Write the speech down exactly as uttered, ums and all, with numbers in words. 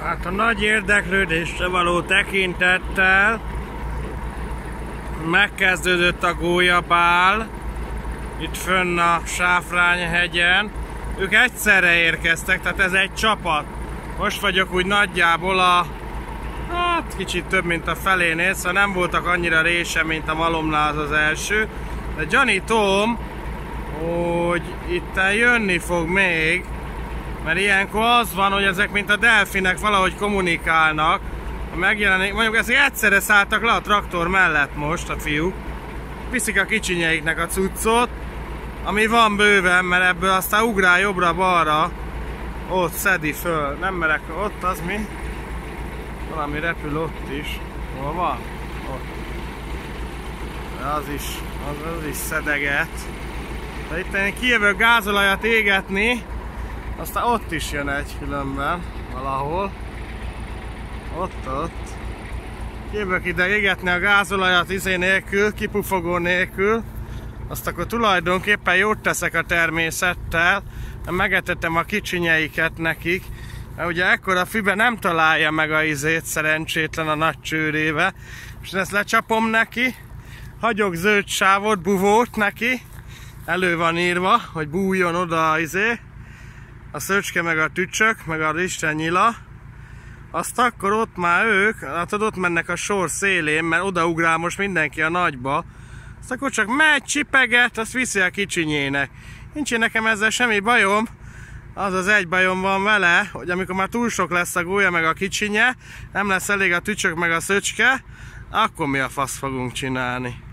Hát a nagy érdeklődésre való tekintettel megkezdődött a gólyabál itt fönn a Sáfrányhegyen. Ők egyszerre érkeztek, tehát ez egy csapat. Most vagyok úgy nagyjából a, hát kicsit több mint a felénél, szóval nem voltak annyira rése, mint a malomnál az az első. De gyanítom, hogy itt jönni fog még, mert ilyenkor az van, hogy ezek mint a delfinek valahogy kommunikálnak. Megjelenik, mondjuk ezek egyszerre szálltak le a traktor mellett most a fiúk. Viszik a kicsinyeiknek a cuccot, ami van bőven, mert ebből aztán ugrál jobbra-balra. Ott szedi föl, nem merek, ott az mi? Valami repül ott is. Hol van? Ott. De az is, az, az is szedeget. De itt én kijövök gázolajat égetni, aztán ott is jön egy különben, valahol. Ott, ott. Kijövök ide égetni a gázolajat izé nélkül, kipufogó nélkül. Azt akkor tulajdonképpen jót teszek a természettel, megetetem a kicsinyeiket nekik. Mert ugye ekkora füve nem találja meg a izét szerencsétlen a nagy csőrébe. És ezt lecsapom neki, hagyok zöld sávot, buvót neki. Elő van írva, hogy bújjon oda a izé. A szöcske meg a tücsök, meg a isten nyila. Azt akkor ott már ők, hát ott mennek a sor szélén, mert odaugrál most mindenki a nagyba. Azt akkor csak megy, csipeget, azt viszi a kicsinyének. Nincs nekem ezzel semmi bajom. Az az egy bajom van vele, hogy amikor már túl sok lesz a gólya meg a kicsinye, nem lesz elég a tücsök meg a szöcske, akkor mi a fasz fogunk csinálni.